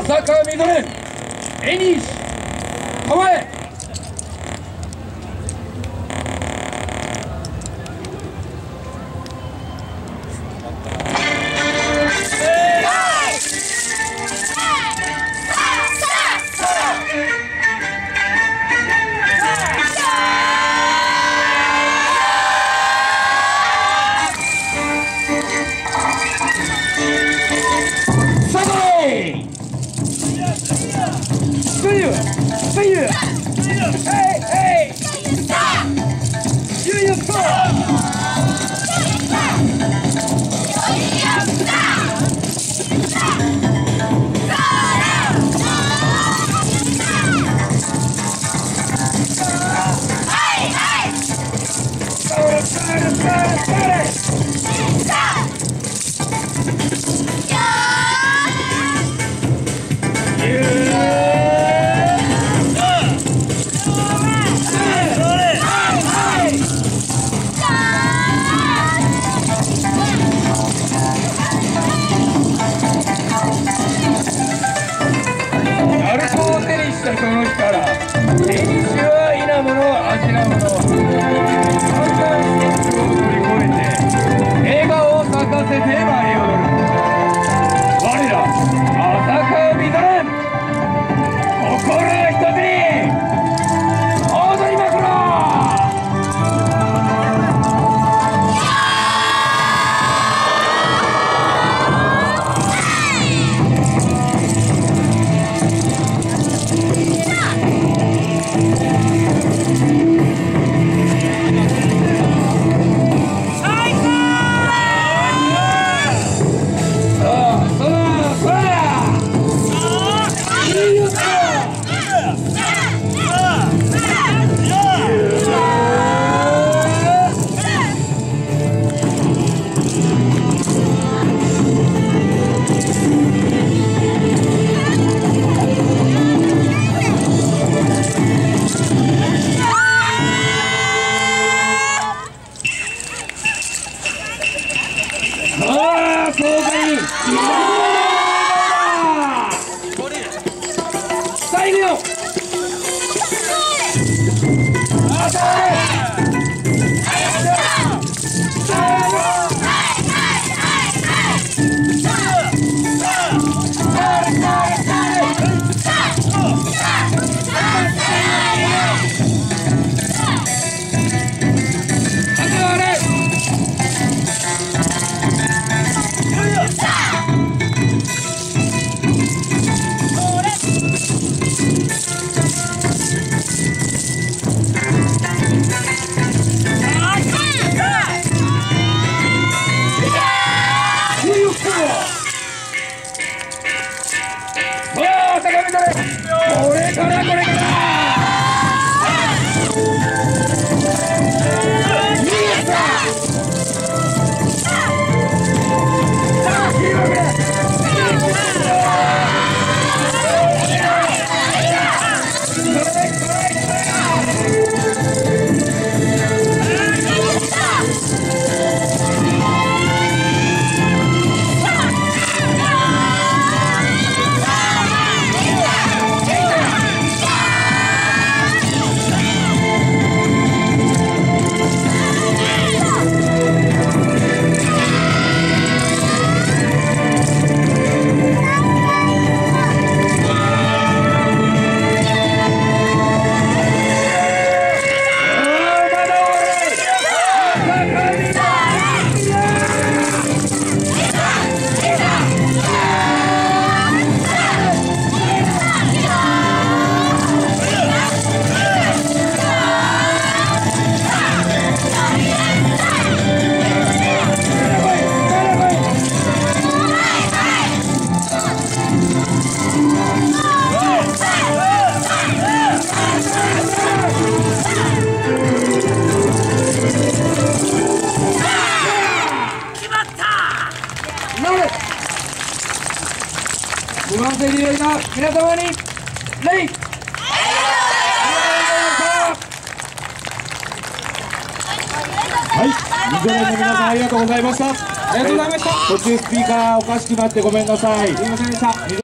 浅川みどれ、絵に構え。その日から練習は否もの味なもの簡単にを乗り越えて笑顔を咲かせて舞い踊る我ら浅川みどれ、心を一つに踊りまくろう。さあ行くよ。これからこれから5番手リレーの皆様に礼。 はい、みどれの皆さんありがとうございました。 ありがとうございました。 途中スピーカーおかしくなってごめんなさい。すみませんでした。